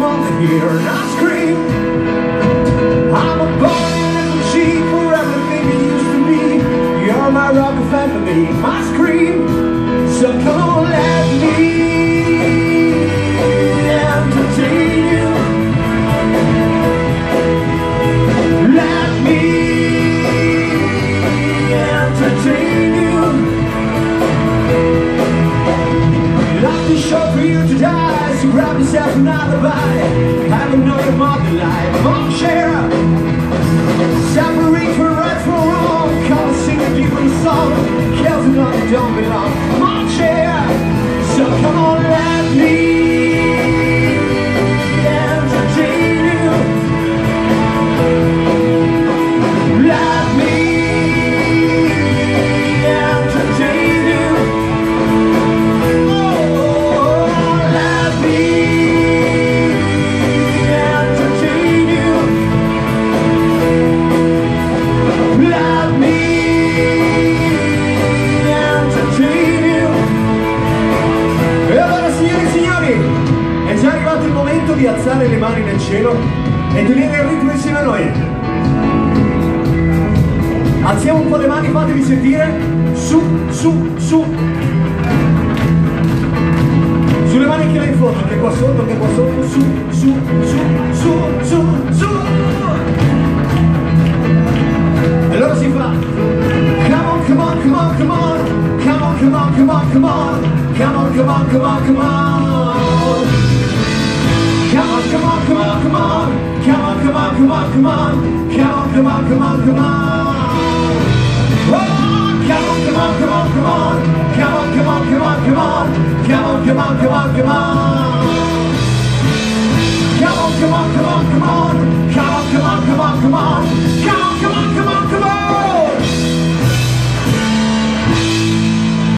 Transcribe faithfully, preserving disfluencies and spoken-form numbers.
on to hear and I scream. I'm a boy and I'm cheap for everything you used to be. You're my rock and family, my scream. So come on, let me entertain you. Let me entertain you. Life's too short for you to die, so grab yourself another bite. Have another mother life, mon cher. Separate for right from wrong. Come and sing a different song. Kills another don't belong, mon cher. So come on, let me entertain you. Let me entertain you. Oh, let me entertain you. Let me entertain you. E allora, signore e signori, è già arrivato il momento di alzare le mani nel cielo e tenere il ritmo insieme a noi. Alziamo un po' le mani, fatevi sentire. Su, su, su. Sulle mani anche là in fondo, anche qua sotto, anche qua sotto. Su, su, su, su, su, su. E allora si fa. Come on, come on, come on, come on. Come on, come on, come on, come on. Come on, come on, come on, come on. Come on, come on, come on, come on. Come on, come on, come on, come on. Come on, come on, come on, come on. Oh, come on, come on, come on, come on. Come on, come on, come on, come on. Come on, come on, come on, come on.